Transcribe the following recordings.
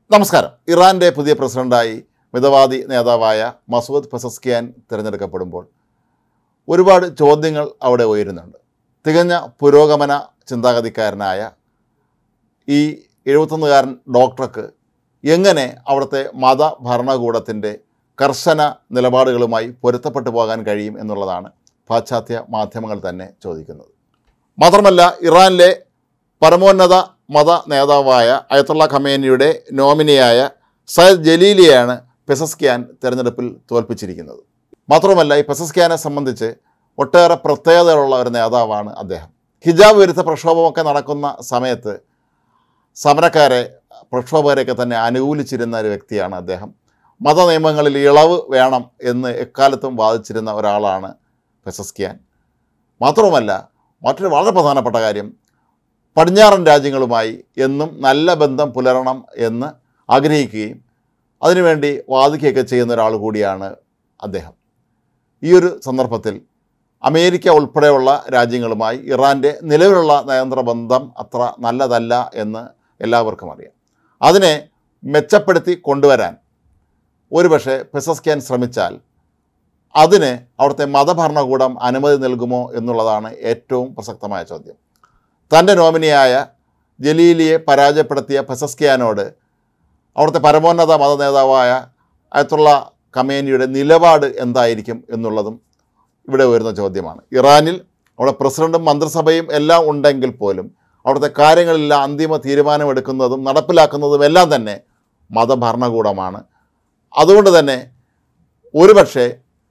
നമസ്കാരം. ഇറാൻ്റെ പുതിയ പ്രസിഡൻ്റായി മിതവാദി നേതാവായ മസൂദ് പെസസ്കിയാൻ തിരഞ്ഞെടുക്കപ്പെടുമ്പോൾ ഒരുപാട് ചോദ്യങ്ങൾ അവിടെ ഉയരുന്നുണ്ട്. തികഞ്ഞ പുരോഗമന ചിന്താഗതിക്കാരനായ ഈ 71കാരൻ ഡോക്ടർക്ക് എങ്ങനെ അവിടുത്തെ മതഭരണകൂടത്തിൻ്റെ കർശന നിലപാടുകളുമായി പൊരുത്തപ്പെട്ടു പോകാൻ കഴിയും എന്നുള്ളതാണ് പാശ്ചാത്യ മാധ്യമങ്ങൾ തന്നെ ചോദിക്കുന്നത്. മാത്രമല്ല, ഇറാനിലെ പരമോന്നത മത നേതാവായ അയത്തുള്ള ഖമേനിയുടെ നോമിനിയായ സയ്യിദ് ജലീലിയെയാണ് പെസസ്കിയാൻ തിരഞ്ഞെടുപ്പിൽ തോൽപ്പിച്ചിരിക്കുന്നത്. മാത്രമല്ല, ഈ പെസസ്കിയാനെ സംബന്ധിച്ച് ഒട്ടേറെ പ്രത്യേകതകളുള്ള ഒരു നേതാവാണ് അദ്ദേഹം. ഹിജാബ് വിരുദ്ധ പ്രക്ഷോഭമൊക്കെ നടക്കുന്ന സമയത്ത് സമരക്കാരെ പ്രക്ഷോഭകരെയൊക്കെ തന്നെ അനുകൂലിച്ചിരുന്ന ഒരു വ്യക്തിയാണ് അദ്ദേഹം. മതനിയമങ്ങളിൽ ഇളവ് വേണം എന്ന് എക്കാലത്തും വാദിച്ചിരുന്ന ഒരാളാണ് പെസസ്കിയാൻ. മാത്രവുമല്ല, മറ്റൊരു വളരെ പ്രധാനപ്പെട്ട കാര്യം, പടിഞ്ഞാറൻ രാജ്യങ്ങളുമായി എന്നും നല്ല ബന്ധം പുലരണം എന്ന് ആഗ്രഹിക്കുകയും അതിനുവേണ്ടി വാദിക്കുകയൊക്കെ ചെയ്യുന്ന ഒരാൾ കൂടിയാണ് അദ്ദേഹം. ഈ ഒരു സന്ദർഭത്തിൽ അമേരിക്ക ഉൾപ്പെടെയുള്ള രാജ്യങ്ങളുമായി ഇറാൻ്റെ നിലവിലുള്ള നയതന്ത്ര ബന്ധം അത്ര നല്ലതല്ല എന്ന് എല്ലാവർക്കും അറിയാം. അതിനെ മെച്ചപ്പെടുത്തി കൊണ്ടുവരാൻ ഒരുപക്ഷെ പെസസ്കിയാൻ ശ്രമിച്ചാൽ അതിന് അവിടുത്തെ മതഭരണകൂടം അനുമതി നൽകുമോ എന്നുള്ളതാണ് ഏറ്റവും പ്രസക്തമായ ചോദ്യം. തൻ്റെ നോമിനിയായ ജലീലിയെ പരാജയപ്പെടുത്തിയ പെസസ്കിയാനോട് അവിടുത്തെ പരമോന്നത മത നേതാവായ അയത്തുള്ള ഖമേനിയുടെ നിലപാട് എന്തായിരിക്കും എന്നുള്ളതും ഇവിടെ ഉയർന്ന ചോദ്യമാണ്. ഇറാനിൽ അവിടെ പ്രസിഡന്റും മന്ത്രിസഭയും എല്ലാം ഉണ്ടെങ്കിൽ പോലും അവിടുത്തെ കാര്യങ്ങളിലെല്ലാം അന്തിമ തീരുമാനമെടുക്കുന്നതും നടപ്പിലാക്കുന്നതും എല്ലാം തന്നെ മതഭരണകൂടമാണ്. അതുകൊണ്ട് തന്നെ ഒരുപക്ഷെ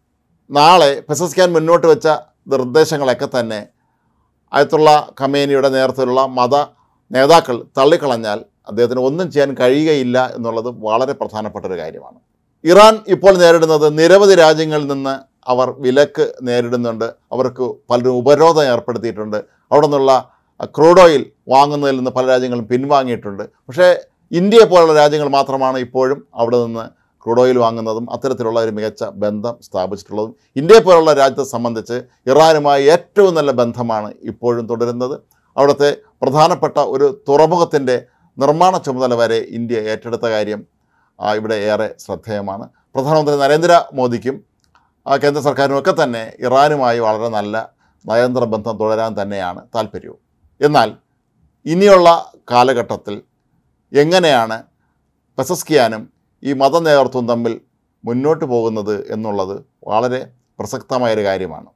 നാളെ പെസസ്കിയാൻ മുന്നോട്ട് വെച്ച നിർദ്ദേശങ്ങളൊക്കെ തന്നെ അയത്തുള്ള ഖമേനിയുടെ നേതൃത്വത്തിലുള്ള മത നേതാക്കൾ തള്ളിക്കളഞ്ഞാൽ അദ്ദേഹത്തിന് ഒന്നും ചെയ്യാൻ കഴിയുകയില്ല എന്നുള്ളത് വളരെ പ്രധാനപ്പെട്ട ഒരു കാര്യമാണ്. ഇറാൻ ഇപ്പോൾ നേരിടുന്നത് നിരവധി രാജ്യങ്ങളിൽ നിന്ന് അവർ വിലക്ക് നേരിടുന്നുണ്ട്. അവർക്ക് പലരും ഉപരോധം ഏർപ്പെടുത്തിയിട്ടുണ്ട്. അവിടെ നിന്നുള്ള ക്രൂഡ് ഓയിൽ വാങ്ങുന്നതിൽ നിന്ന് പല രാജ്യങ്ങളും പിൻവാങ്ങിയിട്ടുണ്ട്. പക്ഷേ ഇന്ത്യയെ പോലുള്ള രാജ്യങ്ങൾ മാത്രമാണ് ഇപ്പോഴും അവിടെ നിന്ന് ക്രൂഡ് ഓയിൽ വാങ്ങുന്നതും അത്തരത്തിലുള്ള ഒരു മികച്ച ബന്ധം സ്ഥാപിച്ചിട്ടുള്ളതും. ഇന്ത്യയെ പോലുള്ള രാജ്യത്തെ സംബന്ധിച്ച് ഇറാനുമായി ഏറ്റവും നല്ല ബന്ധമാണ് ഇപ്പോഴും തുടരുന്നത്. അവിടുത്തെ പ്രധാനപ്പെട്ട ഒരു തുറമുഖത്തിൻ്റെ നിർമ്മാണ ചുമതല വരെ ഇന്ത്യ ഏറ്റെടുത്ത കാര്യം ഇവിടെ ഏറെ ശ്രദ്ധേയമാണ്. പ്രധാനമന്ത്രി നരേന്ദ്രമോദിക്കും കേന്ദ്ര സർക്കാരിനുമൊക്കെ തന്നെ ഇറാനുമായി വളരെ നല്ല നയതന്ത്ര ബന്ധം തുടരാൻ തന്നെയാണ് താല്പര്യവും. എന്നാൽ ഇനിയുള്ള കാലഘട്ടത്തിൽ എങ്ങനെയാണ് പെസസ്കിയാനും ഈ മത നേതൃത്വം തമ്മിൽ മുന്നോട്ട് പോകുന്നത് എന്നുള്ളത് വളരെ പ്രസക്തമായൊരു കാര്യമാണ്.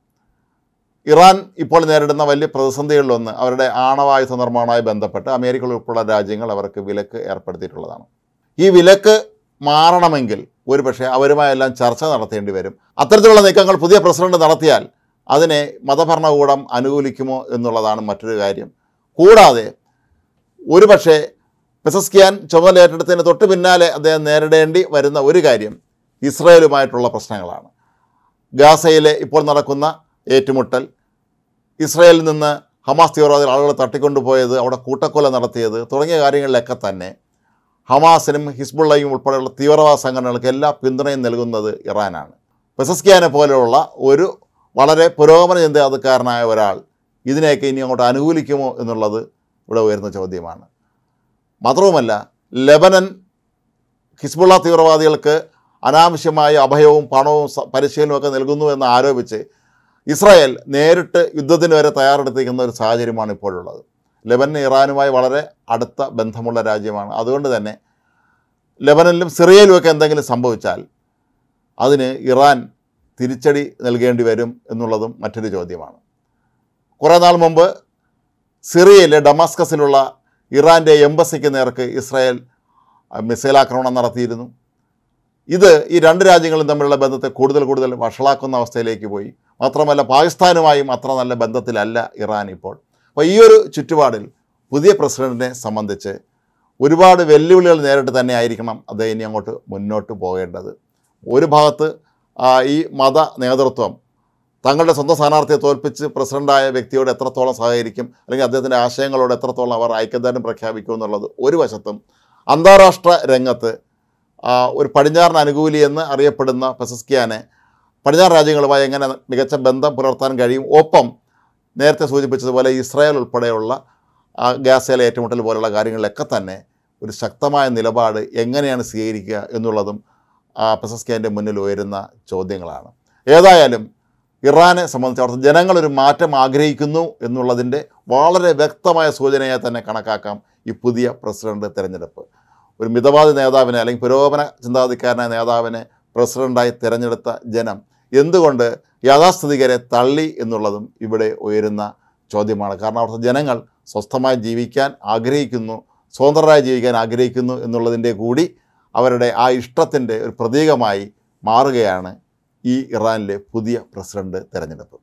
ഇറാൻ ഇപ്പോൾ നേരിടുന്ന വലിയ പ്രതിസന്ധികളിലൊന്ന് അവരുടെ ആണവായുധ നിർമ്മാണവുമായി ബന്ധപ്പെട്ട് അമേരിക്ക ഉൾപ്പെടെയുള്ള രാജ്യങ്ങൾ അവർക്ക് വിലക്ക് ഏർപ്പെടുത്തിയിട്ടുള്ളതാണ്. ഈ വിലക്ക് മാറണമെങ്കിൽ ഒരുപക്ഷെ അവരുമായെല്ലാം ചർച്ച നടത്തേണ്ടി വരും. അത്തരത്തിലുള്ള നീക്കങ്ങൾ പുതിയ പ്രസിഡന്റ് നടത്തിയാൽ അതിനെ മതഭരണകൂടം അനുകൂലിക്കുമോ എന്നുള്ളതാണ് മറ്റൊരു കാര്യം. കൂടാതെ ഒരുപക്ഷെ പെസസ്കിയാൻ ചുമതല ഏറ്റെടുത്തതിന് തൊട്ട് പിന്നാലെ അദ്ദേഹം നേരിടേണ്ടി വരുന്ന ഒരു കാര്യം ഇസ്രായേലുമായിട്ടുള്ള പ്രശ്നങ്ങളാണ്. ഗാസയിലെ ഇപ്പോൾ നടക്കുന്ന ഏറ്റുമുട്ടൽ, ഇസ്രായേലിൽ നിന്ന് ഹമാസ് തീവ്രവാദികൾ ആളുകളെ തട്ടിക്കൊണ്ടുപോയത്, അവിടെ കൂട്ടക്കൊല നടത്തിയത് തുടങ്ങിയ കാര്യങ്ങളിലൊക്കെ തന്നെ ഹമാസിനും ഹിസ്ബുള്ളയും ഉൾപ്പെടെയുള്ള തീവ്രവാദ സംഘടനകൾക്ക് എല്ലാ പിന്തുണയും നൽകുന്നത് ഇറാനാണ്. പെസസ്കിയാനെ പോലെയുള്ള ഒരു വളരെ പുരോഗമന ചിന്താഗതിക്കാരനായ ഒരാൾ ഇതിനെയൊക്കെ ഇനി അങ്ങോട്ട് അനുകൂലിക്കുമോ എന്നുള്ളത് ഇവിടെ ഉയർന്ന ചോദ്യമാണ്. മാത്രവുമല്ല, ലെബനൻ ഹിസ്ബുള്ള തീവ്രവാദികൾക്ക് അനാവശ്യമായ അഭയവും പണവും പരിശീലനമൊക്കെ നൽകുന്നു എന്ന് ആരോപിച്ച് ഇസ്രായേൽ നേരിട്ട് യുദ്ധത്തിന് വരെ തയ്യാറെടുത്തിരിക്കുന്ന ഒരു സാഹചര്യമാണ് ഇപ്പോഴുള്ളത്. ലെബനൻ ഇറാനുമായി വളരെ അടുത്ത ബന്ധമുള്ള രാജ്യമാണ്. അതുകൊണ്ട് തന്നെ ലെബനനിലും സിറിയയിലുമൊക്കെ എന്തെങ്കിലും സംഭവിച്ചാൽ അതിന് ഇറാൻ തിരിച്ചടി നൽകേണ്ടി വരും എന്നുള്ളതും മറ്റൊരു ചോദ്യമാണ്. കുറേ നാൾ മുമ്പ് സിറിയയിലെ ഡമാസ്കസിലുള്ള ഇറാൻ്റെ എംബസിക്ക് നേർക്ക് ഇസ്രായേൽ മിസൈൽ ആക്രമണം നടത്തിയിരുന്നു. ഇത് ഈ രണ്ട് രാജ്യങ്ങളും തമ്മിലുള്ള ബന്ധത്തെ കൂടുതൽ വഷളാക്കുന്ന അവസ്ഥയിലേക്ക് പോയി. മാത്രമല്ല, പാകിസ്ഥാനുമായും അത്ര നല്ല ബന്ധത്തിലല്ല ഇറാൻ ഇപ്പോൾ. അപ്പോൾ ഈ ഒരു ചുറ്റുപാടിൽ പുതിയ പ്രസിഡന്റിനെ സംബന്ധിച്ച് ഒരുപാട് വെല്ലുവിളികൾ നേരിട്ട് തന്നെ ആയിരിക്കണം അദ്ദേഹം ഇനി അങ്ങോട്ട് മുന്നോട്ട് പോകേണ്ടത്. ഒരു ഭാഗത്ത് ഈ മത നേതൃത്വം തങ്ങളുടെ സ്വന്തം സ്ഥാനാർത്ഥിയെ തോൽപ്പിച്ച് പ്രസിഡൻ്റായ വ്യക്തിയോട് എത്രത്തോളം സഹകരിക്കും, അല്ലെങ്കിൽ അദ്ദേഹത്തിൻ്റെ ആശയങ്ങളോട് എത്രത്തോളം അവർ ഐക്യദാർഢ്യം പ്രഖ്യാപിക്കും എന്നുള്ളത് ഒരു വശത്തും, അന്താരാഷ്ട്ര രംഗത്ത് ഒരു പടിഞ്ഞാറൻ അനുകൂലി എന്ന് അറിയപ്പെടുന്ന പെസസ്കിയാനെ പടിഞ്ഞാറ് രാജ്യങ്ങളുമായി എങ്ങനെ മികച്ച ബന്ധം പുലർത്താൻ കഴിയും, ഒപ്പം നേരത്തെ സൂചിപ്പിച്ചതുപോലെ ഇസ്രായേൽ ഉൾപ്പെടെയുള്ള ഗാസയിലെ ഏറ്റുമുട്ടൽ പോലുള്ള കാര്യങ്ങളിലൊക്കെ തന്നെ ഒരു ശക്തമായ നിലപാട് എങ്ങനെയാണ് സ്വീകരിക്കുക എന്നുള്ളതും പെസസ്കിയാൻ്റെ മുന്നിൽ ഉയരുന്ന ചോദ്യങ്ങളാണ്. ഏതായാലും ഇറാനെ സംബന്ധിച്ച് അവിടുത്തെ ജനങ്ങളൊരു മാറ്റം ആഗ്രഹിക്കുന്നു എന്നുള്ളതിൻ്റെ വളരെ വ്യക്തമായ സൂചനയായി തന്നെ കണക്കാക്കാം ഈ പുതിയ പ്രസിഡന്റ് തിരഞ്ഞെടുപ്പ്. ഒരു മിതവാദി നേതാവിനെ അല്ലെങ്കിൽ പുരോഗമന ചിന്താഗതിക്കാരനായ നേതാവിനെ പ്രസിഡൻ്റായി തിരഞ്ഞെടുത്ത ജനം എന്തുകൊണ്ട് യാഥാസ്ഥിതികരെ തള്ളി എന്നുള്ളതും ഇവിടെ ഉയരുന്ന ചോദ്യമാണ്. കാരണം അവിടുത്തെ ജനങ്ങൾ സ്വസ്ഥമായി ജീവിക്കാൻ ആഗ്രഹിക്കുന്നു, സ്വതന്ത്രരായി ജീവിക്കാൻ ആഗ്രഹിക്കുന്നു എന്നുള്ളതിൻ്റെ കൂടി അവരുടെ ആ ഇഷ്ടത്തിൻ്റെ ഒരു പ്രതീകമായി മാറുകയാണ് ഈ ഇറാനിലെ പുതിയ പ്രസിഡന്റ് തിരഞ്ഞെടുപ്പ്.